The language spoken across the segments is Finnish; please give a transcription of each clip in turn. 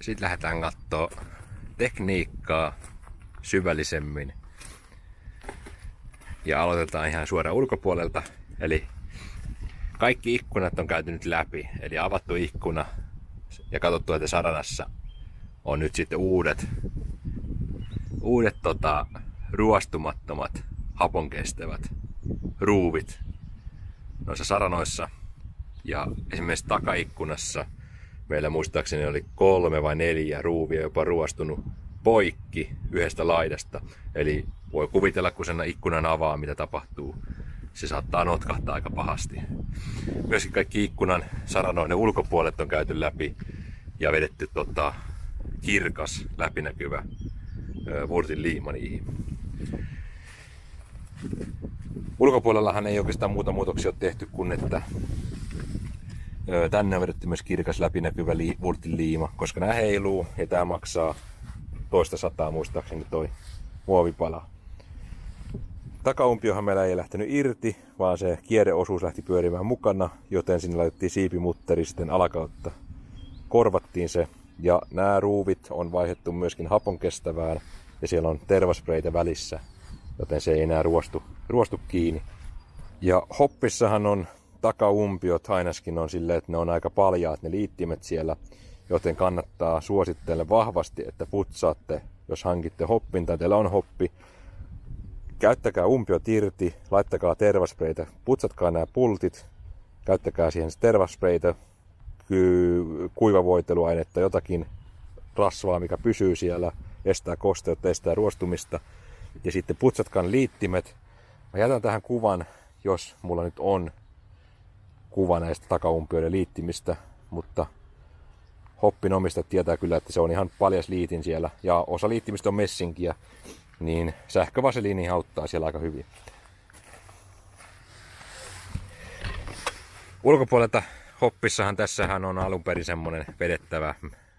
Sitten lähdetään kattoo tekniikkaa syvällisemmin. Ja aloitetaan ihan suoraan ulkopuolelta. Eli kaikki ikkunat on käyty nyt läpi. Eli avattu ikkuna ja katsottu, että saranassa on nyt sitten uudet ruostumattomat, haponkestävät ruuvit noissa saranoissa. Ja esimerkiksi takaikkunassa meillä muistaakseni oli 3 vai 4 ruuvia jopa ruostunut poikki yhdestä laidasta. Eli voi kuvitella, kun sen ikkunan avaa, mitä tapahtuu. Se saattaa notkahtaa aika pahasti. Myöskin kaikki ikkunan saranoiden ulkopuolet on käyty läpi ja vedetty kirkas, läpinäkyvä vurtin liima niihin. Ulkopuolellahan ei oikeastaan muuta muutoksia ole tehty kuin että tänne on vedetty myös kirkas, läpinäkyvä vurtin liima, koska nämä heiluu ja tämä maksaa toista sataa muistaakseni toi muovipala. Takaumpiohan meillä ei lähtenyt irti, vaan se kierreosuus lähti pyörimään mukana, joten sinne laitettiin siipimutteri sitten alakautta. Korvattiin se ja nämä ruuvit on vaihdettu myöskin haponkestävään ja siellä on tervaspreitä välissä, joten se ei enää ruostu kiinni. Ja hoppissahan on takaumpiot ainakin on silleen, että ne on aika paljaat ne liittimet siellä, joten kannattaa suosittelen vahvasti, että putsaatte, jos hankitte hoppin tai teillä on hoppi. Käyttäkää umpiot irti, laittakaa tervaspreitä, putsatkaa nämä pultit, käyttäkää siihen tervaspreitä, kuivavoiteluainetta, jotakin rasvaa, mikä pysyy siellä, estää kosteutta, estää ruostumista. Ja sitten putsatkaa ne liittimet. Mä jätän tähän kuvan, jos mulla nyt on kuva näistä takaumpioiden liittimistä, mutta hoppin omistajat tietää kyllä, että se on ihan paljas liitin siellä. Ja osa liittimistä on messinkiä, niin sähkövaseliini auttaa siellä aika hyvin. Ulkopuolelta hoppissahan tässähän on alun perin semmonen vedettävä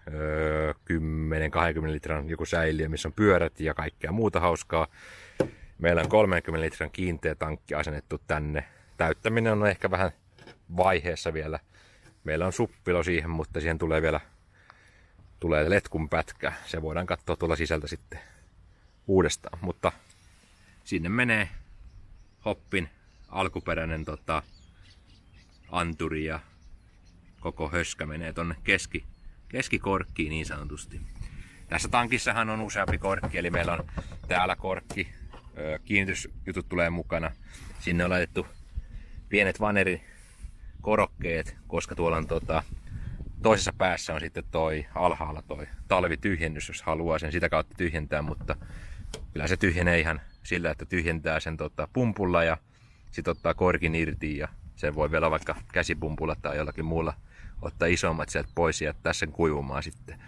10-20 litran joku säiliö, missä on pyörät ja kaikkea muuta hauskaa. Meillä on 30 litran kiinteä tankki asennettu tänne. Täyttäminen on ehkä vähän vaiheessa vielä. Meillä on suppilo siihen, mutta siihen tulee letkun pätkä. Se voidaan katsoa tuolla sisältä sitten uudestaan. Mutta sinne menee hoppin alkuperäinen anturi ja koko höskä menee tonne keskikorkkiin niin sanotusti. Tässä tankissahan on useampi korkki, eli meillä on täällä korkki, kiinnitysjutut tulee mukana. Sinne on laitettu pienet vanerikorokkeet, koska tuolla on toisessa päässä on sitten alhaalla toi talvityhjennys, jos haluaa sen sitä kautta tyhjentää, mutta kyllä se tyhjenee ihan sillä, että tyhjentää sen pumpulla ja sitten ottaa korkin irti ja sen voi vielä vaikka käsipumpulla tai jollakin muulla ottaa isommat sieltä pois ja jättää sen kuivumaan sitten.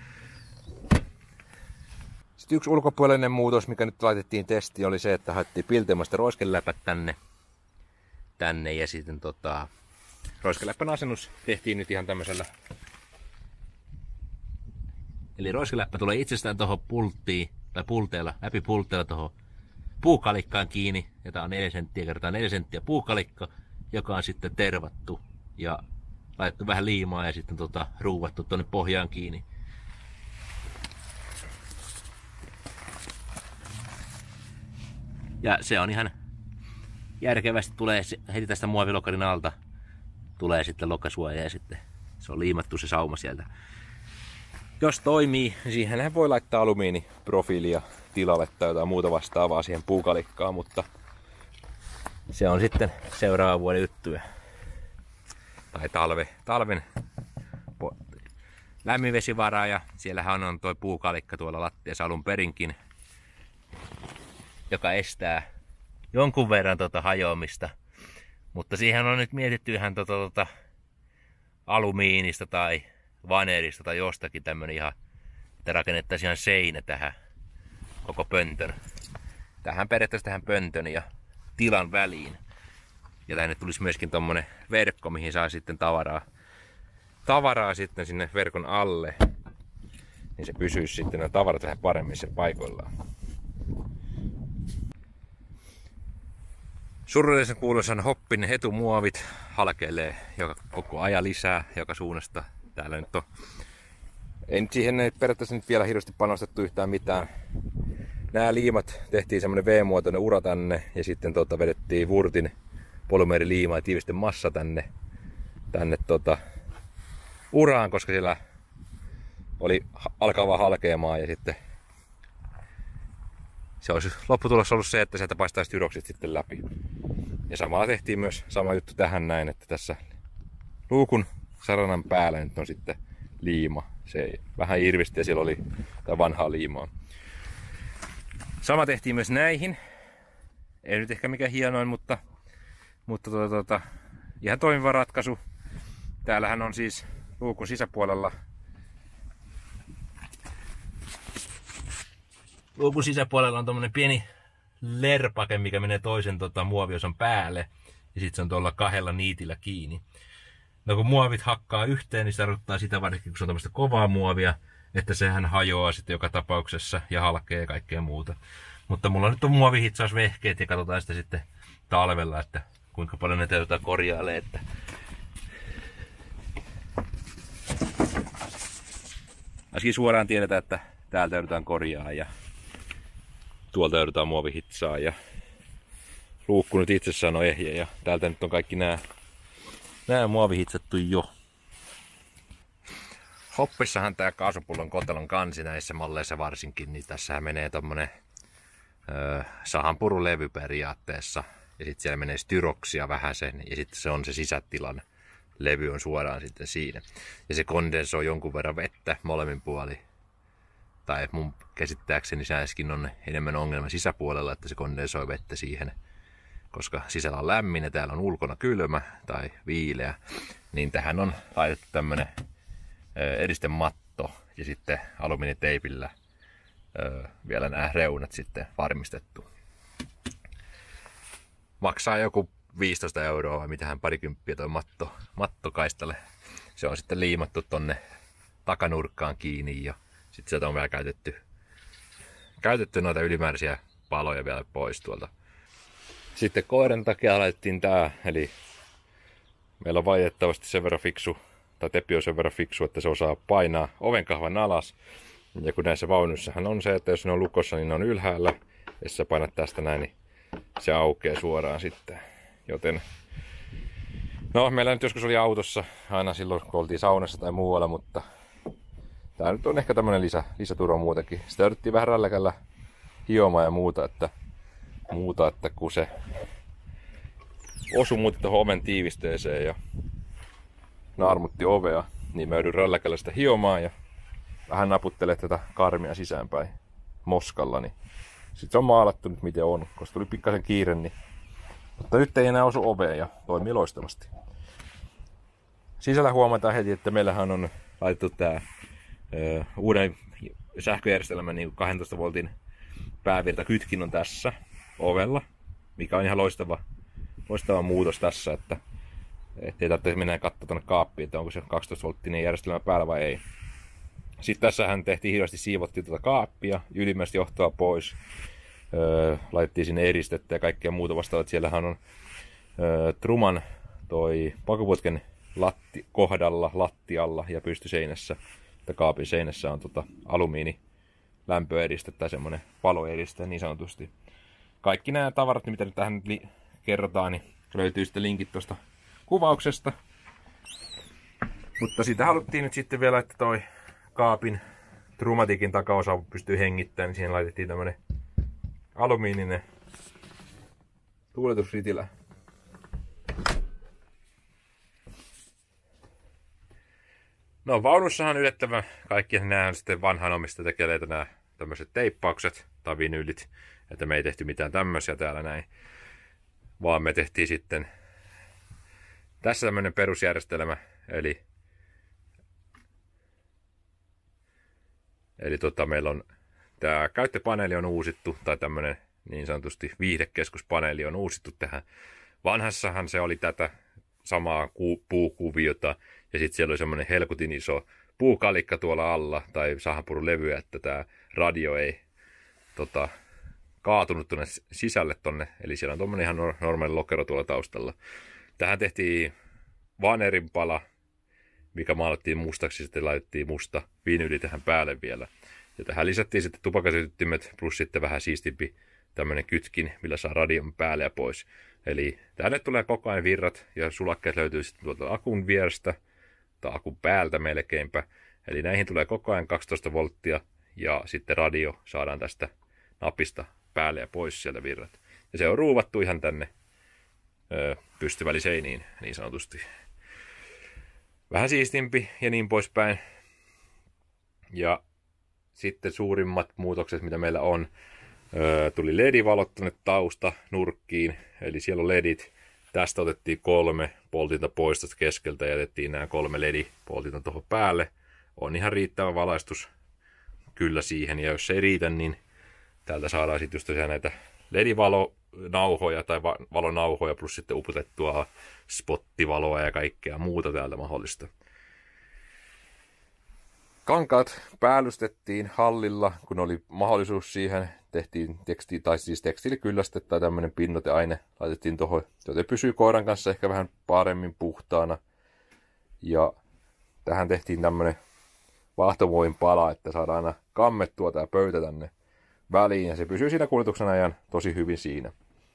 Sitten yksi ulkopuolinen muutos, mikä nyt laitettiin testiin, oli se, että haettiin piltemästä roiskeläpät tänne ja sitten roiskeläppän asennus tehtiin nyt ihan tämmöisellä. Eli roiskeläppä tulee itsestään tuohon pulttiin tai läpi pulteella tuohon puukalikkaan kiinni, jota on 4 senttiä kertaa 4 senttiä puukalikka, joka on sitten tervattu ja laitettu vähän liimaa ja sitten ruuvattu tuonne pohjaan kiinni. Ja se on ihan järkevästi, tulee heti tästä muovilokarin alta tulee sitten lokasuoja ja sitten se on liimattu se sauma sieltä. Jos toimii, niin siihenhän voi laittaa alumiiniprofiilia tilalle tai jotain muuta vastaavaa siihen puukalikkaan, mutta se on sitten seuraavan vuoden juttuja. Tai talven lämminvesivara ja siellähän on toi puukalikka tuolla lattiassa alun perinkin, joka estää jonkun verran hajoamista. Mutta siihen on nyt mietitty ihan alumiinista tai vanerista tai jostakin tämmönen ihan, että rakennettaisiin ihan seinä tähän koko pöntön. Periaatteessa tähän pöntön ja tilan väliin. Ja tänne tulisi myöskin tommonen verkko, mihin saa sitten tavaraa sitten sinne verkon alle. Niin se pysyisi sitten nämä tavarat vähän paremmin sen paikoillaan. Surullisen kuuluisan hoppin etumuovit halkeilee joka koko ajan lisää joka suunnasta. Täällä nyt on Ei nyt siihen ei periaatteessa nyt vielä hirveästi panostettu yhtään mitään. Nämä liimat tehtiin semmonen V-muotoinen ura tänne ja sitten vedettiin Wurtin polymeeriliima ja tiivisten massa tänne uraan, koska siellä oli alkava halkeamaan ja sitten se olisi lopputulos ollut se, että sieltä paistaisi tyrokset sitten läpi. Ja samalla tehtiin myös sama juttu tähän näin, että tässä luukun saranan päällä nyt on sitten liima. Se vähän irvisti ja siellä oli tätä vanhaa liimaa. Sama tehtiin myös näihin. Ei nyt ehkä mikään hienoin, mutta ihan toimiva ratkaisu. Täällähän on siis luukun sisäpuolella on tommonen pieni lerpake, mikä menee toisen muoviosan päälle. Ja sit se on tuolla 2 niitillä kiinni. No kun muovit hakkaa yhteen, niin se tarkoittaa sitä varsinkin, kun se on tämmöistä kovaa muovia, että sehän hajoaa sitten joka tapauksessa ja halkee ja kaikkea muuta. Mutta mulla nyt on muovihitsausvehkeet ja katsotaan sitä sitten talvella, että kuinka paljon ne täytetään korjailee. Että ainakin suoraan tiedetään, että täältä joudutaan korjaa ja tuolta joudutaan muovihitsaa ja luukku nyt itsessään on ehjä ja täältä nyt on kaikki nää muovihitsattu jo. Hoppissahan tää kaasupullon kotelon kansi näissä malleissa varsinkin, niin tässähän menee tommonen sahanpurulevy periaatteessa. Ja sitten siellä menee styroksia vähäsen ja sitten se on se sisätilan levy on suoraan sitten siinä. Ja se kondensoi jonkun verran vettä molemmin puolin. Tai mun käsittääkseni sääskin on enemmän ongelma sisäpuolella, että se kondensoi vettä siihen. Koska sisällä on lämmin ja täällä on ulkona kylmä tai viileä, niin tähän on laitettu tämmönen eristematto ja sitten alumiiniteipillä vielä nämä reunat sitten varmistettu. Maksaa joku 15 € vai mitähän parikymppiä toi matto kaistalle. Se on sitten liimattu tonne takanurkkaan kiinni ja sitten sieltä on vielä käytetty noita ylimääräisiä paloja vielä pois tuolta. Sitten koiran takia laitettiin tää, eli meillä on valitettavasti sen verran fiksu, tai Tepi on sen verran fiksu, että se osaa painaa ovenkahvan alas. Ja kun näissä vaunuissahan on se, että jos ne on lukossa, niin ne on ylhäällä. Jos sä painat tästä näin, niin se aukeaa suoraan sitten. Joten, no meillä nyt joskus oli autossa, aina silloin kun oltiin saunassa tai muualla, mutta tää nyt on ehkä tämmönen lisäturva muutenkin. Sitä yritettiin vähän rälläkällä hiomaan ja muuta, että kun se osui muuten tuohon oven tiivisteeseen ja naarmutti ovea, niin mä joudun rälläkällä sitä hiomaan ja vähän naputtelee tätä karmia sisäänpäin moskalla, niin sit se on maalattu nyt miten on, koska tuli pikkasen kiire, niin mutta nyt ei enää osu oveen ja toimii loistavasti. Sisällä huomataan heti, että meillähän on laitettu tää uuden sähköjärjestelmän niin 12 voltin päävirtakytkin on tässä ovella, mikä on ihan loistava muutos tässä, että ettei tarvitse mennä katsoa tuonne kaappiin, että onko se 12 volttinen järjestelmä päällä vai ei. Sitten tässähän tehtiin hirveästi, siivottiin tuota kaappia, ylimmäistä johtoa pois, laitettiin sinne eristettä ja kaikkea muuta vastaavaa. Siellähän on truman toi pakoputken kohdalla, lattialla ja pystyseinässä, että kaapin seinässä on alumiini lämpöeriste tai semmonen paloeriste niin sanotusti. Kaikki nämä tavarat, mitä nyt tähän kerrotaan, niin löytyy sitten linkit tuosta kuvauksesta. Mutta siitä haluttiin nyt sitten vielä, että toi kaapin trumatikin takaosa pystyy hengittämään, niin siihen laitettiin tämmönen alumiininen tuuletusritilä. No vaunussahan yllättävän kaikki nämä on sitten vanhan omista tekeleitä nämä tämmöiset teippaukset tai vinyylit, että me ei tehty mitään tämmöisiä täällä näin, vaan me tehtiin sitten tässä tämmöinen perusjärjestelmä, eli meillä on tämä käyttöpaneeli on uusittu, tai tämmöinen niin sanotusti viihdekeskuspaneeli on uusittu tähän. Vanhassahan se oli tätä samaa puukuviota, ja sitten siellä oli semmoinen helkutin iso puukalikka tuolla alla, tai sahanpurulevyä, että tämä radio ei kaatunut tuonne sisälle tonne, eli siellä on tommonen ihan normaali lokero tuolla taustalla. Tähän tehtiin vanerinpala, mikä maalattiin mustaksi, sitten laitettiin musta vinyyli tähän päälle vielä. Ja tähän lisättiin sitten tupakasytyttimet plus sitten vähän siistimpi tämmönen kytkin, millä saa radion päälle ja pois. Eli tänne tulee koko ajan virrat ja sulakkeet löytyy sitten tuolta akun vierestä tai akun päältä melkeinpä. Eli näihin tulee koko ajan 12 volttia ja sitten radio saadaan tästä napista päälle ja pois sieltä virrat. Ja se on ruuvattu ihan tänne pystyväliseiniin niin sanotusti. Vähän siistimpi ja niin poispäin. Ja sitten suurimmat muutokset, mitä meillä on, tuli LED-valot tuonne tausta nurkkiin. Eli siellä on LEDit. Tästä otettiin 3 poltinta pois tästä keskeltä ja jätettiin nämä 3 LED-poltinta tuohon päälle. On ihan riittävä valaistus kyllä siihen. Ja jos se ei riitä, niin täältä saadaan sitten just tosiaan näitä LED-valonauhoja tai valonauhoja plus sitten uputettua spottivaloa ja kaikkea muuta täältä mahdollista. Kankaat päällystettiin hallilla, kun oli mahdollisuus siihen. Tehtiin tekstiilikylläste tai tämmöinen pinnoiteaine. Laitettiin tuohon, joten pysyy koiran kanssa ehkä vähän paremmin puhtaana. Ja tähän tehtiin tämmöinen vahtomuovin pala, että saadaan aina kammettua tämä pöytä tänne väliin. Ja se pysyy siinä kuljetuksen ajan tosi hyvin siinä.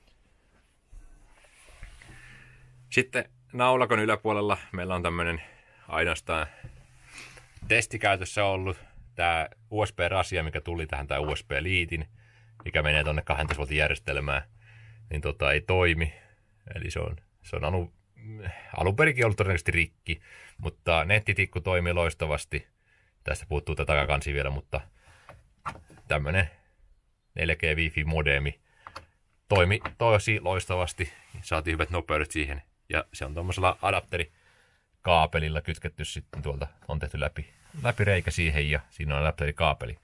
Sitten naulakon yläpuolella meillä on tämmöinen ainoastaan testikäytössä ollut tämä USB-rasia, mikä tuli tähän, tämä USB-liitin, mikä menee tuonne 12 voltin järjestelmään, niin ei toimi. Eli se on alun perinkin ollut todennäköisesti rikki, mutta nettitikku toimii loistavasti. Tästä puuttuu tätä takakansi vielä, mutta tämmönen 4G Wi-Fi modemi toimi tosi loistavasti. Saatiin hyvät nopeudet siihen ja se on tuommoisella adapterikaapelilla kytketty sitten tuolta, on tehty läpi reikä siihen ja siinä on adapterikaapeli.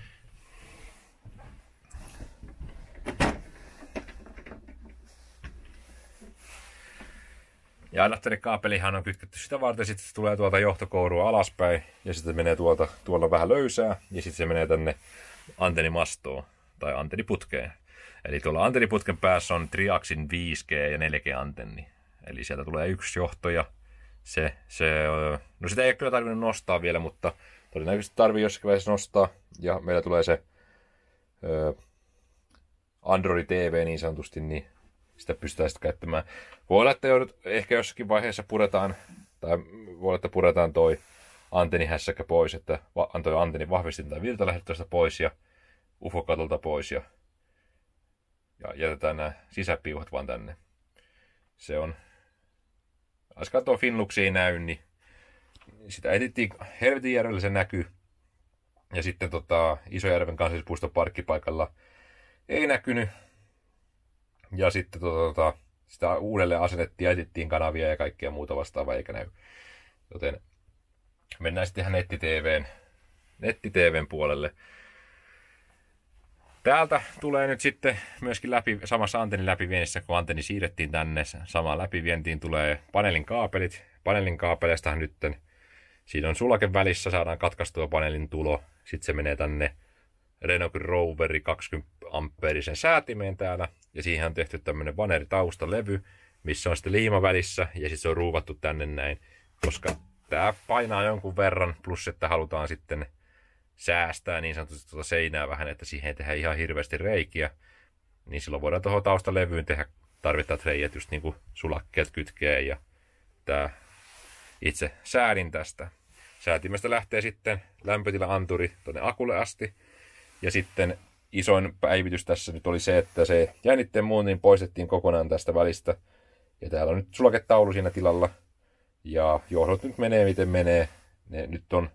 Ja adapterikaapelihan on kytketty sitä varten, sitten se tulee tuolta johtokourua alaspäin ja sitten menee tuolla vähän löysää ja sitten se menee tänne antennimastoon tai antenniputkeen. Eli tuolla antenniputken päässä on Triaxin 5G ja 4G-antenni. Eli sieltä tulee yksi johto ja no sitä ei kyllä tarvinnut nostaa vielä, mutta todennäköisesti tarvii jossakin vaiheessa nostaa. Ja meillä tulee se Android TV niin sanotusti, niin sitä pystytään sitten käyttämään. Voi olla, että ehkä jossakin vaiheessa puretaan, tai voi olla, että puretaan toi antennihässäkkä pois, että antoi antennin vahvistin tai virtalähettöstä pois ja UFO-katolta pois ja jätetään nämä sisäpiuhat vaan tänne. Se on, jos katsoo Finluxia ei näy, niin sitä etittiin Helvetinjärvellä se näkyy. Ja sitten Isojärven kansallispuiston parkkipaikalla ei näkynyt. Ja sitten sitä uudelleen asennettiin ja etittiin kanavia ja kaikkea muuta vastaavaa eikä näy. Joten mennään sitten ihan netti-TVn puolelle. Täältä tulee nyt sitten myöskin samassa antennin läpiviennissä, kun antenni siirrettiin tänne samaan läpivientiin, tulee paneelin kaapelit. Paneelin kaapeleistahan nyt siinä on sulake välissä, saadaan katkaistua paneelin tulo. Sitten se menee tänne Renault Roveri 20 ampeerisen säätimeen täällä. Ja siihen on tehty tämmöinen vaneritaustalevy, missä on sitten liima välissä ja sitten se on ruuvattu tänne näin. Koska tämä painaa jonkun verran, plus että halutaan sitten säästää niin sanotusti seinää vähän, että siihen ei tehdä ihan hirveästi reikiä. Niin silloin voidaan tuohon taustalevyyn tehdä tarvittavat reijät, just niin kuin sulakkeet kytkee ja tämä itse säädin tästä. Säätimestä lähtee sitten lämpötila-anturi tuonne akulle asti. Ja sitten isoin päivitys tässä nyt oli se, että se jännitteen muunnin poistettiin kokonaan tästä välistä. Ja täällä on nyt sulaketaulu siinä tilalla. Ja johdot nyt menee miten menee. Ne nyt on...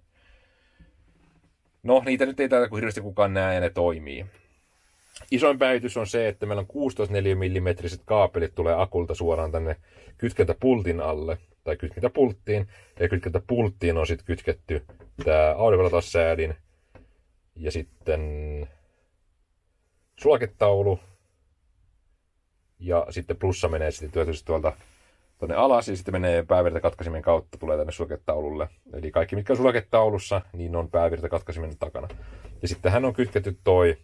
No, niitä nyt ei täällä hirveästi kukaan näe ja ne toimii. Isoin päivitys on se, että meillä on 16 mm kaapelit tulee akulta suoraan tänne kytkentäpultin alle. Tai kytkentäpulttiin. Ja kytkentäpulttiin on sitten kytketty tämä aurinkolataussäädin. Ja sitten sulaketaulu. Ja sitten plussa menee sitten tuolta tuonne alas ja sitten menee päävirtakatkaisimen kautta tulee tänne sulaketaululle. Eli kaikki mitkä on sulaketaulussa, niin on päävirtakatkaisimen takana. Ja sitten hän on kytketty toi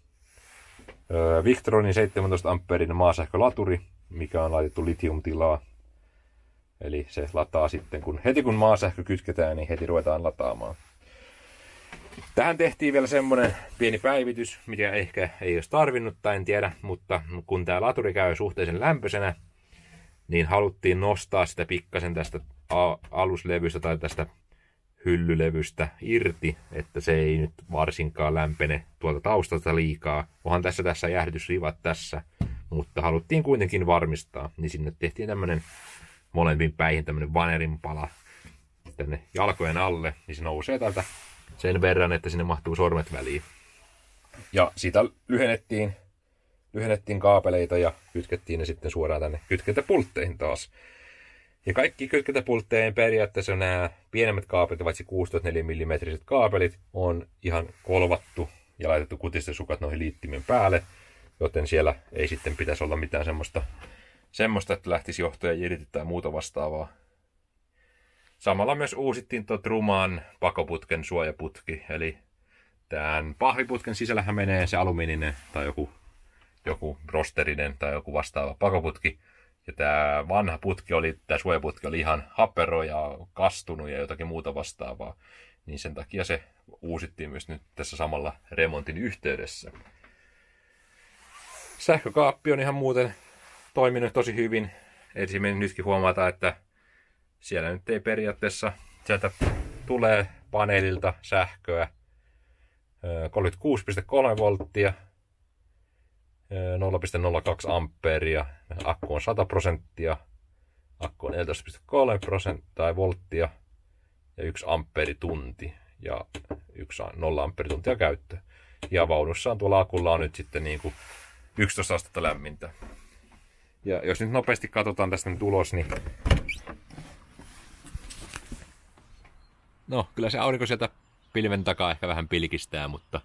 Victronin 17 ampeerin maasähkölaturi, mikä on laitettu litiumtilaa. Eli se lataa sitten, heti kun maasähkö kytketään, niin heti ruvetaan lataamaan. Tähän tehtiin vielä semmonen pieni päivitys, mikä ehkä ei olisi tarvinnut tai en tiedä, mutta kun tämä laturi käy suhteellisen lämpöisenä, niin haluttiin nostaa sitä pikkasen tästä aluslevystä tai tästä hyllylevystä irti, että se ei nyt varsinkaan lämpene tuolta taustalta liikaa. Onhan tässä jäähdytysrivat tässä, mutta haluttiin kuitenkin varmistaa, niin sinne tehtiin tämmönen molempiin päihin tämmönen vanerin pala tänne jalkojen alle, niin se nousee täältä sen verran, että sinne mahtuu sormet väliin. Ja siitä lyhennettiin kaapeleita ja kytkettiin ne sitten suoraan tänne kytkentäpultteihin taas. Ja kaikki kytkentäpulttejen periaatteessa nämä pienemmät kaapelit, paitsi 16 mm kaapelit, on ihan kolvattu ja laitettu kutistesukat noihin liittimen päälle, joten siellä ei sitten pitäisi olla mitään semmoista että lähtisi johtoja irti tai muuta vastaavaa. Samalla myös uusittiin tuo Truman pakoputken suojaputki, eli tämän pahviputken sisällähän menee se alumiininen tai joku rosterinen tai joku vastaava pakoputki. Ja tämä vanha tämä suojaputki oli ihan hapero ja kastunut ja jotakin muuta vastaavaa. Niin sen takia se uusittiin myös nyt tässä samalla remontin yhteydessä. Sähkökaappi on ihan muuten toiminut tosi hyvin. Esimerkiksi nytkin huomataan, että siellä nyt ei periaatteessa, sieltä tulee paneelilta sähköä 36,3 volttia, 0,02 ampeeria, akku on 100%, akku on 14,3 volttia ja 1 ampeeritunti ja 1 0 ampeerituntia käyttöä. Ja vaunussaan tuolla akulla on nyt sitten niin kuin 11 astetta lämmintä. Ja jos nyt nopeasti katsotaan tästä nyt ulos, niin no, kyllä se aurinko sieltä pilven takaa ehkä vähän pilkistää, mutta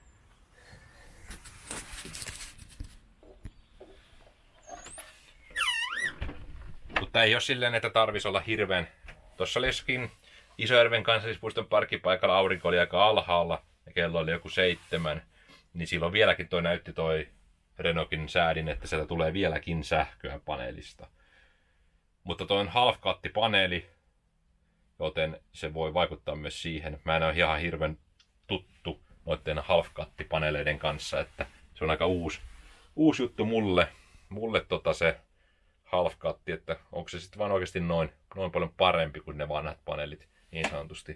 ei ole silleen, että tarvisi olla hirveän. Tuossa oli jossakin Isojärven kansallispuiston parkkipaikalla aurinko oli aika alhaalla ja kello oli joku 7, niin silloin vieläkin näytti toi Renaultin säädin, että sieltä tulee vieläkin sähköä paneelista. Mutta toi on half-cut-paneeli, joten se voi vaikuttaa myös siihen. Mä en ole ihan hirveän tuttu noiden half-cut-paneeleiden kanssa, että se on aika uusi juttu mulle se half-cut, että onko se sitten vaan oikeasti noin paljon parempi kuin ne vanhat paneelit, niin sanotusti.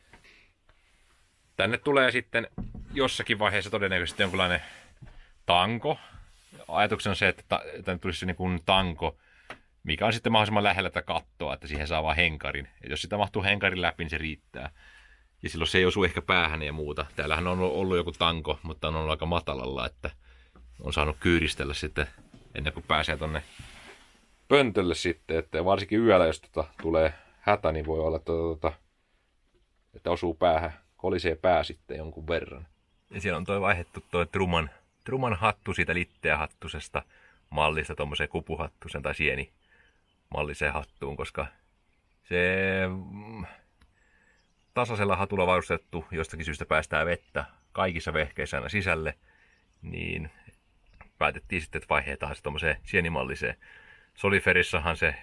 Tänne tulee sitten jossakin vaiheessa todennäköisesti jonkinlainen tanko. Ajatuksena on se, että tänne tulisi niin kuin tanko, mikä on sitten mahdollisimman lähellä tätä kattoa, että siihen saa vaan henkarin. Ja jos sitä mahtuu henkarin läpi, niin se riittää. Ja silloin se ei osu ehkä päähän ja muuta. Täällähän on ollut joku tanko, mutta on ollut aika matalalla, että on saanut kyyristellä sitten ennen kuin pääsee tonne pöntölle sitten. Että varsinkin yöllä, jos tulee hätä, niin voi olla, että osuu päähän, kolisee pää sitten jonkun verran. Ja siellä on vaihdettu Truman hattu siitä litteähattusesta mallista tommoseen kupuhattusen tai sienimalliseen hattuun, koska se tasaisella hatulla varustettu jostakin syystä päästää vettä kaikissa vehkeissä aina sisälle, niin päätettiin sitten, että vaihdetaan se tommoseen sienimalliseen. Soliferissahan se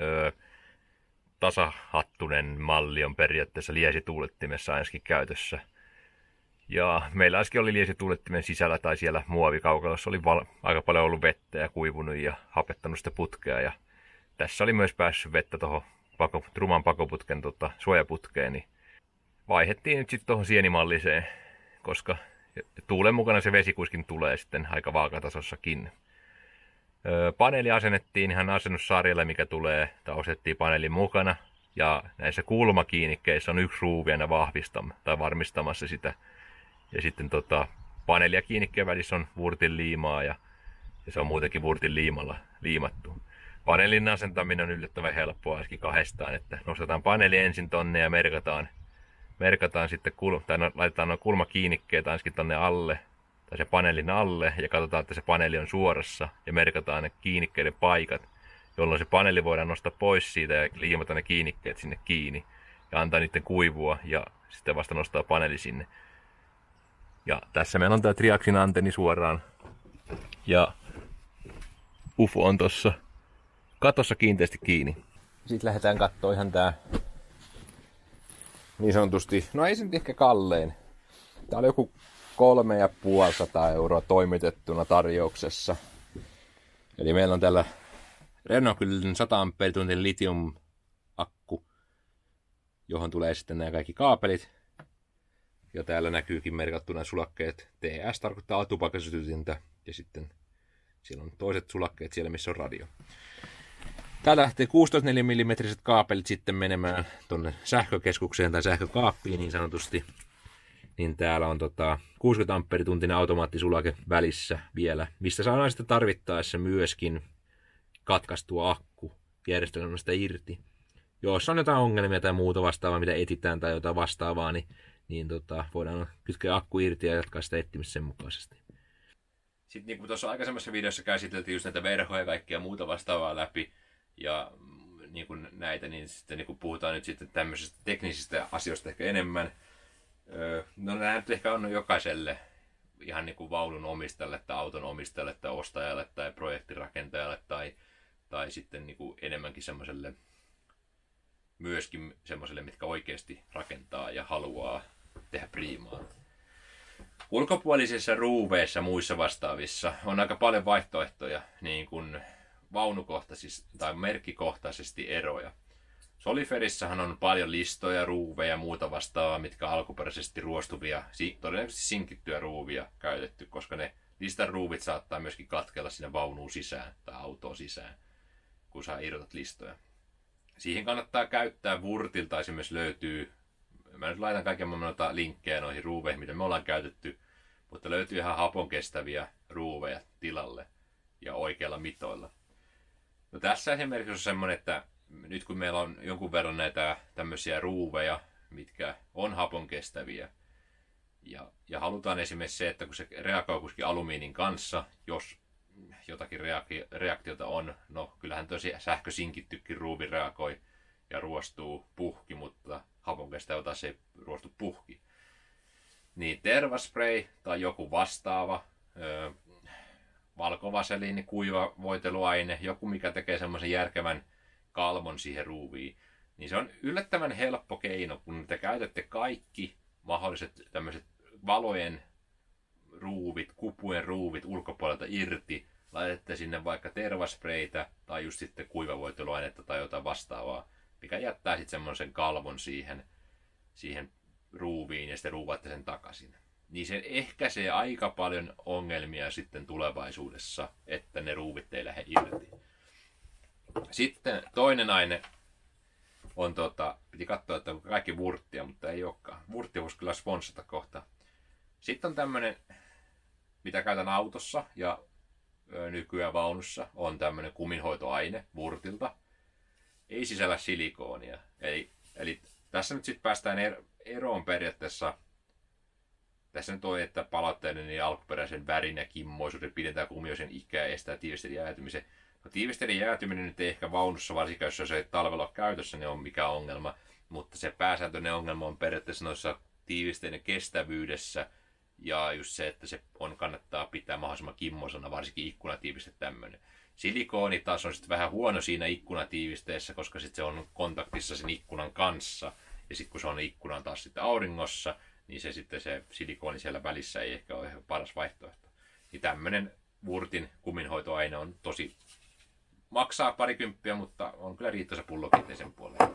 tasahattunen malli on periaatteessa liesituulettimessa ainakin käytössä. Ja meillä äsken oli liesituulettimen sisällä tai siellä muovikaukalossa oli aika paljon ollut vettä ja kuivunut ja hapettanut sitä putkea. Ja tässä oli myös päässyt vettä tuohon Truman pakoputken suojaputkeen. Niin vaihdettiin nyt sitten tuohon sienimalliseen, koska tuulen mukana se vesi kuitenkin tulee sitten aika vaakatasossakin. Paneeli asennettiin ihan asennussarjalle, mikä tulee, tai osettiin paneelin mukana. Ja näissä kulmakiinnikkeissä on yksi ruuvi aina varmistamassa sitä. Ja sitten paneeli ja kiinnikkeen välissä on vurtin liimaa ja se on muutenkin vurtin liimalla liimattu. Paneelin asentaminen on yllättävän helppoa ainakin kahdestaan, että nostetaan paneeli ensin tonne ja merkataan sitten, tai laitetaan nuo kulmakiinnikkeet ainakin tonne alle, tai se paneelin alle, ja katsotaan, että se paneeli on suorassa, ja merkataan ne kiinnikkeiden paikat, jolloin se paneeli voidaan nostaa pois siitä ja liimata ne kiinnikkeet sinne kiinni, ja antaa niiden kuivua, ja sitten vasta nostaa paneeli sinne. Ja tässä meillä on tämä Triaxin antenni suoraan, ja UFO on tuossa katossa kiinteästi kiinni. Sitten lähdetään katsoa ihan tää niin sanotusti, no ei se nyt ehkä kallein. Tää oli joku 350 € toimitettuna tarjouksessa. Eli meillä on täällä Renault-kyllinen 100 ampeerituntin litium-akku, johon tulee sitten nämä kaikki kaapelit. Ja täällä näkyykin merkattuna sulakkeet. TS tarkoittaa tupakasytytintä ja sitten siellä on toiset sulakkeet siellä, missä on radio. Täällä lähtee 16 mm kaapelit sitten menemään tonne sähkökeskukseen tai sähkökaappiin niin sanotusti. Niin täällä on 60 ampeerituntinen automaattisulake välissä vielä, mistä saadaan sitten tarvittaessa myöskin katkaistua akku järjestelmästä irti. Jos on jotain ongelmia tai muuta vastaavaa, mitä etsitään tai jotain vastaavaa, niin voidaan kytkeä akku irti ja jatkaa sitä etsimistä sen mukaisesti. Sitten niin kuin tuossa aikaisemmassa videossa käsiteltiin just näitä verhoja ja kaikkea muuta vastaavaa läpi, ja niin kuin näitä, niin sitten niin kuin puhutaan nyt sitten tämmöisistä teknisistä asioista ehkä enemmän. No nämä nyt ehkä on jokaiselle ihan niin kuin vaunun omistajalle tai auton omistajalle tai ostajalle tai projektirakentajalle tai sitten niin kuin enemmänkin semmoiselle myöskin semmoiselle, mitkä oikeasti rakentaa ja haluaa tehdä priimaa. Ulkopuolisissa ruuveissa muissa vastaavissa on aika paljon vaihtoehtoja, niin kuin vaunukohtaisesti tai merkkikohtaisesti eroja. Soliferissahan on paljon listoja, ruuveja ja muuta vastaavaa, mitkä alkuperäisesti ruostuvia, todennäköisesti sinkittyjä ruuvia käytetty, koska ne listan ruuvit saattaa myöskin katkella sinne vaunuun sisään tai autoon sisään, kun sä irrotat listoja. Siihen kannattaa käyttää Wurtilta, esimerkiksi löytyy, mä nyt laitan kaiken maailman linkkejä noihin ruuveihin, mitä me ollaan käytetty, mutta löytyy ihan haponkestäviä ruuveja tilalle ja oikeilla mitoilla. No tässä esimerkiksi on semmoinen, että nyt kun meillä on jonkun verran näitä tämmöisiä ruuveja, mitkä on haponkestäviä, ja halutaan esimerkiksi se, että kun se reagoi kuitenkin alumiinin kanssa, jos jotakin reaktiota on, no kyllähän tosi sähkösinkittykin ruuvi reagoi ja ruostuu puhki, mutta haponkestävä taas ei ruostu puhki. Niin tervaspray tai joku vastaava, valkovaseliini, kuiva voiteluaine, joku mikä tekee semmoisen järkevän kalvon siihen ruuviin, niin se on yllättävän helppo keino, kun te käytätte kaikki mahdolliset tämmöiset valojen ruuvit, kupujen ruuvit ulkopuolelta irti, laitatte sinne vaikka tervaspreitä tai just sitten kuivavoiteluainetta tai jotain vastaavaa, mikä jättää sitten semmoisen kalvon siihen ruuviin ja sitten ruuvatte sen takaisin. Niin se ehkäisee aika paljon ongelmia sitten tulevaisuudessa, että ne ruuvit ei lähde irti. Sitten toinen aine on, piti katsoa, että on kaikki Wurttia, mutta ei olekaan. Wurtti voisi kyllä sponsata kohta. Sitten on tämmöinen, mitä käytän autossa ja nykyään vaunussa, on tämmöinen kuminhoitoaine Wurtilta. Ei sisällä silikoonia. Eli tässä nyt sitten päästään eroon periaatteessa. Tässä nyt on, että palautteiden niin alkuperäisen värin ja kimmoisuuden pidentää kumioisen ikää ja estää tiivisteiden jäätymisen. No, tiivisteiden jäätyminen nyt ei ehkä vaunussa, varsinkin jos se ei talvella ole käytössä, niin on mikä ongelma. Mutta se pääsääntöinen ongelma on periaatteessa noissa tiivisteiden kestävyydessä. Ja just se, että se kannattaa pitää mahdollisimman kimmoisena, varsinkin ikkunatiiviste tämmöinen. Silikooni taas on sitten vähän huono siinä ikkunatiivisteessä, koska sitten se on kontaktissa sen ikkunan kanssa. Ja sitten kun se on ikkunan taas sitten auringossa, niin se silikooni siellä välissä ei ehkä ole paras vaihtoehto. Niin tämmöinen Wurtin kuminhoitoaine on tosi, maksaa parikymppiä, mutta on kyllä riittäisä pullokin sen puolelle.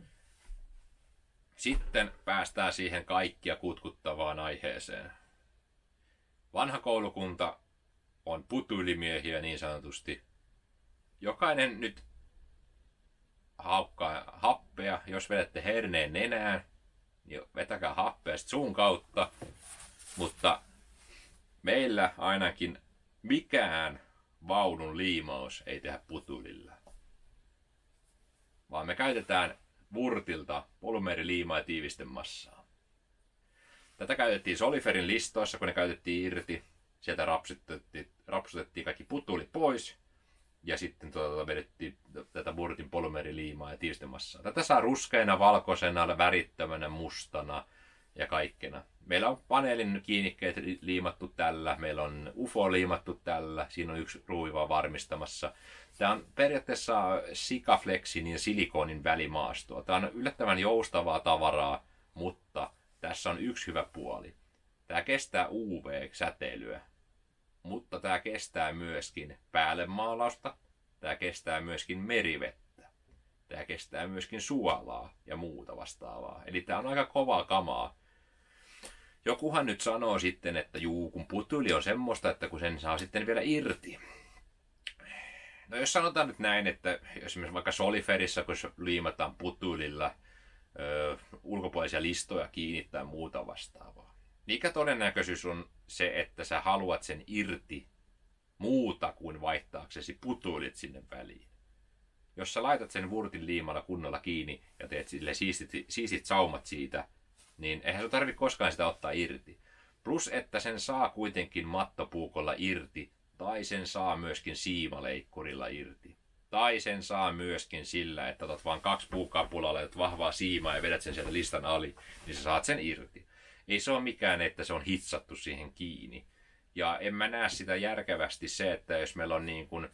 Sitten päästään siihen kaikkia kutkuttavaan aiheeseen. Vanha koulukunta on putyylimiehiä niin sanotusti. Jokainen nyt haukkaa happea. Jos vedätte herneen nenään, niin vetäkää happea suun kautta. Mutta meillä ainakin mikään vaunun liimaus ei tehdä putuylillä. Vaan me käytetään Wurtilta polymeeriliimaa ja tiivistemassaa. Tätä käytettiin Soliferin listoissa, kun ne käytettiin irti. Sieltä rapsutettiin kaikki putuilit pois. Ja sitten vedettiin tätä Wurtin polymeeriliimaa ja tiivistemassaa. Tätä saa ruskeana, valkoisena, värittömänä, mustana. ja kaikkena. Meillä on paneelin kiinnikkeet liimattu tällä, meillä on UFO liimattu tällä, siinä on yksi ruuvi vaan varmistamassa. Tämä on periaatteessa Sikaflexin ja silikoonin välimaastoa. Tämä on yllättävän joustavaa tavaraa, mutta tässä on yksi hyvä puoli. Tämä kestää UV-säteilyä, mutta tämä kestää myöskin päällemaalausta, tämä kestää myöskin merivettä, tämä kestää myöskin suolaa ja muuta vastaavaa. Eli tämä on aika kovaa kamaa. Jokuhan nyt sanoo sitten, että kun putyyli on semmoista, että kun sen saa sitten vielä irti. No jos sanotaan nyt näin, että esimerkiksi vaikka Soliferissa, kun liimataan putyylillä ulkopuolisia listoja kiinni tai muuta vastaavaa. Mikä todennäköisyys on se, että sä haluat sen irti muuta kuin vaihtaaksesi putyylit sinne väliin? Jos sä laitat sen vurtin liimalla kunnolla kiinni ja teet sille siistit saumat siitä, niin eihän se tarvitse koskaan sitä ottaa irti. Plus, että sen saa kuitenkin mattopuukolla irti, tai sen saa myöskin siimaleikkurilla irti. Tai sen saa myöskin sillä, että otat vaan 2 puukapulaa, laitat vahvaa siimaa ja vedät sen sieltä listan ali, niin sä saat sen irti. Ei se ole mikään, että se on hitsattu siihen kiinni. Ja en mä näe sitä järkevästi se, että jos meillä on niin kuin,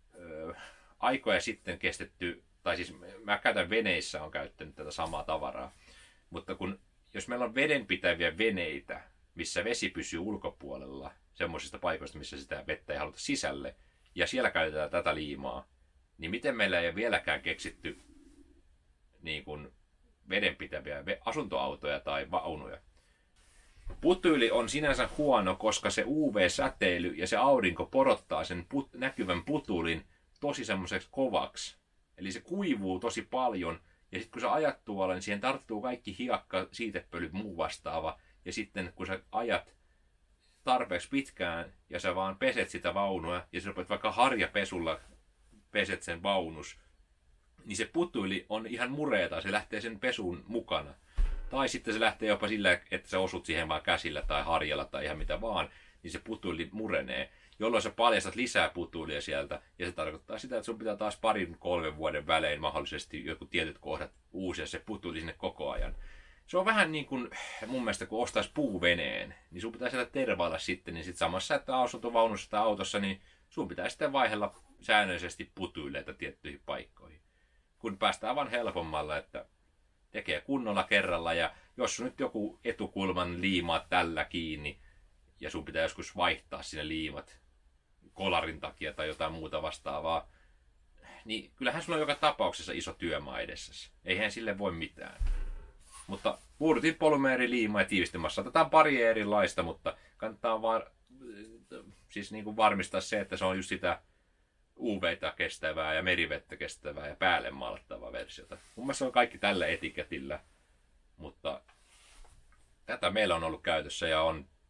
aikoja sitten kestetty, tai siis mä käytän veneissä, on käyttänyt tätä samaa tavaraa, mutta jos meillä on vedenpitäviä veneitä, missä vesi pysyy ulkopuolella, semmoisista paikoista, missä sitä vettä ei haluta sisälle, ja siellä käytetään tätä liimaa, niin miten meillä ei ole vieläkään keksitty niin kuin vedenpitäviä asuntoautoja tai vaunuja. Putyyli on sinänsä huono, koska se UV-säteily ja se aurinko porottaa sen näkyvän putuulin tosi semmoiseksi kovaksi. Eli se kuivuu tosi paljon, ja sitten kun sä ajat tuolla, niin siihen tarttuu kaikki hiakka, siitepöly, muu vastaava, ja sitten kun sä ajat tarpeeksi pitkään, ja sä vaan peset sitä vaunua, ja sä rupeat vaikka harjapesulla peset sen vaunus, niin se putyyli on ihan mureeta, se lähtee sen pesun mukana. Tai sitten se lähtee jopa sillä, että sä osut siihen vaan käsillä tai harjalla tai ihan mitä vaan, niin se putyyli murenee, jolloin sä paljastat lisää putyyliä sieltä, ja se tarkoittaa sitä, että sun pitää taas 2-3 vuoden välein mahdollisesti jotkut tietyt kohdat uusia se putyyli sinne koko ajan. Se on vähän niin kuin mun mielestä, kun ostaisi puuveneen, niin sun pitää sieltä tervailla sitten, niin sitten samassa, että asuntovaunussa tai autossa, niin sun pitää sitten vaihella säännöllisesti putyyleitä tiettyihin paikkoihin. Kun päästään vaan helpommalla, että tekee kunnolla kerralla, ja jos nyt joku etukulman liimaa tällä kiinni, ja sun pitää joskus vaihtaa sinne liimat kolarin takia tai jotain muuta vastaavaa, niin kyllähän sulla on joka tapauksessa iso työmaa edessäsi. Eihän sille voi mitään. Mutta vurtin polymeeriliima ja tiivistelmässä otetaan pari erilaista, mutta kannattaa vaan siis niin kuin varmistaa se, että se on just sitä UV:tä kestävää ja merivettä kestävää ja päälle maalattavaa versiota. Mun mielestä se on kaikki tällä etiketillä, mutta tätä meillä on ollut käytössä ja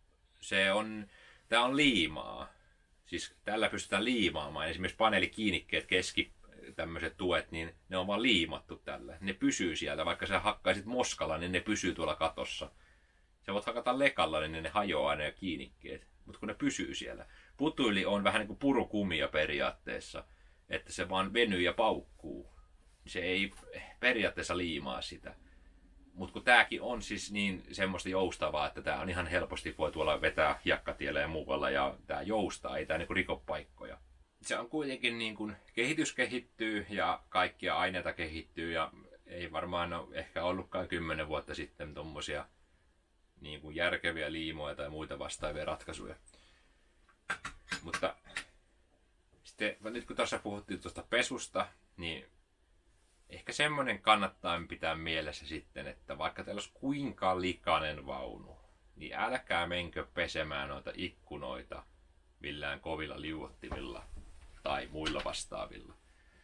tää on liimaa. Siis tällä pystytään liimaamaan. Esimerkiksi paneelikiinnikkeet, tämmöiset tuet, niin ne on vaan liimattu tällä. Ne pysyy siellä. Vaikka sä hakkaisit moskalla, niin ne pysyy tuolla katossa. Sä voit hakata lekalla, niin ne hajoaa aina ne kiinnikkeet. Mutta kun ne pysyy siellä. Putyyli on vähän niin kuin purukumia periaatteessa. Että se vaan venyy ja paukkuu. Se ei periaatteessa liimaa sitä. Mutta kun tääkin on siis niin semmoista joustavaa, että tää on ihan helposti voi tuolla vetää hiekkatiellä ja muualla. Ja tää joustaa, ei tää niinku riko paikkoja. Se on kuitenkin niin kuin kehitys kehittyy ja kaikkia aineita kehittyy ja ei varmaan ole ehkä ollutkaan 10 vuotta sitten tommosia niin kuin järkeviä liimoja tai muita vastaavia ratkaisuja. Mutta sitten nyt kun tuossa puhuttiin tuosta pesusta, niin ehkä semmoinen kannattaa pitää mielessä sitten, että vaikka teillä olisi kuinka likainen vaunu, niin älkää menkö pesemään noita ikkunoita millään kovilla liuottimilla tai muilla vastaavilla.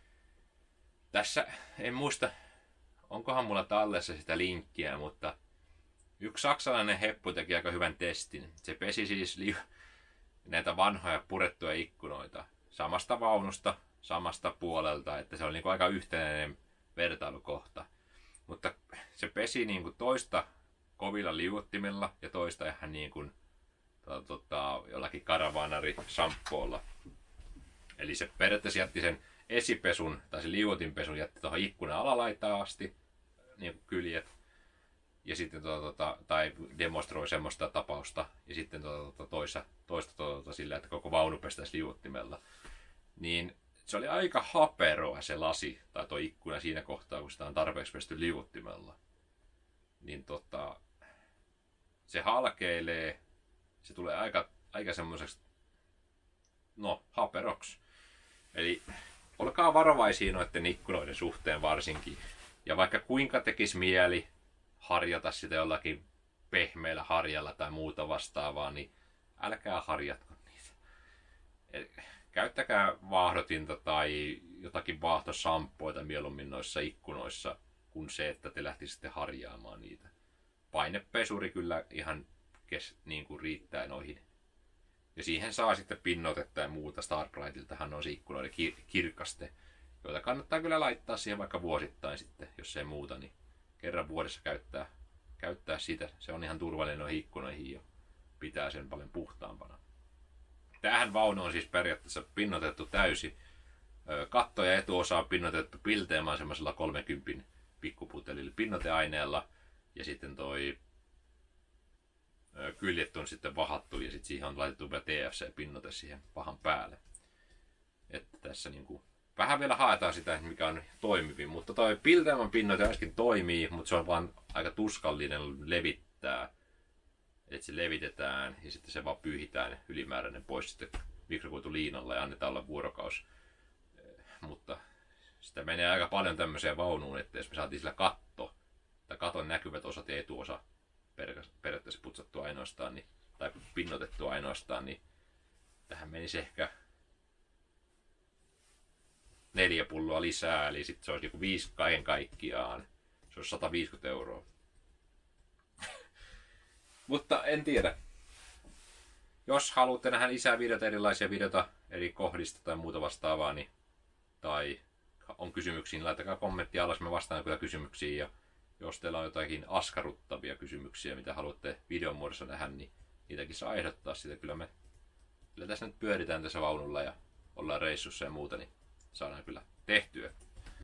Tässä en muista, onkohan mulla tallessa sitä linkkiä, mutta yksi saksalainen heppu teki aika hyvän testin. Se pesi siis näitä vanhoja purettuja ikkunoita samasta vaunusta, samasta puolelta, että se oli niinku aika yhtenäinen vertailukohta. Mutta se pesi niinku toista kovilla liuottimilla ja toista ihan niin kuin jollakin karavaanari-shampoolla. Eli se periaatteessa jätti sen esipesun tai se liuotinpesun jätti tuohon ikkunan alalaitaan asti, niin kuin kyljet. ja sitten tai demonstroi semmoista tapausta, ja sitten toista sillä, että koko vaunu pestäisi liuottimella. Niin se oli aika haperoa se lasi, tai tuo ikkuna siinä kohtaa, kun sitä on tarpeeksi pesty liuottimella. Niin se halkeilee, se tulee aika semmoiseksi, haperoksi. Eli olkaa varovaisia noiden ikkunoiden suhteen varsinkin. Ja vaikka kuinka tekisi mieli harjata sitä jollakin pehmeällä harjalla tai muuta vastaavaa, niin älkää harjatko niitä. Käyttäkää vaahdotinta tai jotakin vaahtosampoita mieluummin noissa ikkunoissa, kuin se, että te lähtisitte harjaamaan niitä. Painepesuri kyllä ihan niin kuin riittää noihin. Ja siihen saa sitten pinnoitetta ja muuta. Starbrightiltahan on se ikkunoiden kirkaste, joita kannattaa kyllä laittaa siihen vaikka vuosittain sitten, jos ei muuta, niin kerran vuodessa käyttää sitä. Se on ihan turvallinen noihin ikkunoihin ja pitää sen paljon puhtaampana. Tämähän vaunu on siis periaatteessa pinnoitettu täysi. Katto ja etuosa on pinnoitettu pilteemaan semmoisella 30 pikkuputelilla pinnoiteaineella. Ja sitten kyljet on sitten vahattu ja sitten siihen on laitettu vielä TFC-pinnoite siihen pahan päälle. Että tässä niinku vähän vielä haetaan sitä, mikä on toimivin. Mutta toi pilteeman pinnoite äsken toimii, mutta se on vaan aika tuskallinen levittää. Että se levitetään ja sitten se vaan pyyhitään ylimääräinen pois sitten mikrokuituliinalla ja annetaan olla vuorokaus. Mutta sitä menee aika paljon tämmöiseen vaunuun, että jos me saatiin sillä katon näkyvät osat ja etuosa periaatteessa putsattua ainoastaan, tai pinnotettua ainoastaan, niin tähän menisi ehkä 4 pulloa lisää, eli sitten se olisi joku 5 kaiken kaikkiaan. Se olisi 150 €. Mutta en tiedä. Jos haluatte nähdä lisää videoita, erilaisia videoita eri kohdista tai muuta vastaavaa, niin, tai on kysymyksiä, niin laittakaa kommenttia alas, mä vastaan kyllä kysymyksiin. Ja jos teillä on jotakin askarruttavia kysymyksiä, mitä haluatte videon muodossa nähdä, niin niitäkin saa ehdottaa sitä. Kyllä tässä nyt pyöritään tässä vaunulla ja ollaan reissussa ja muuta, niin saadaan kyllä tehtyä.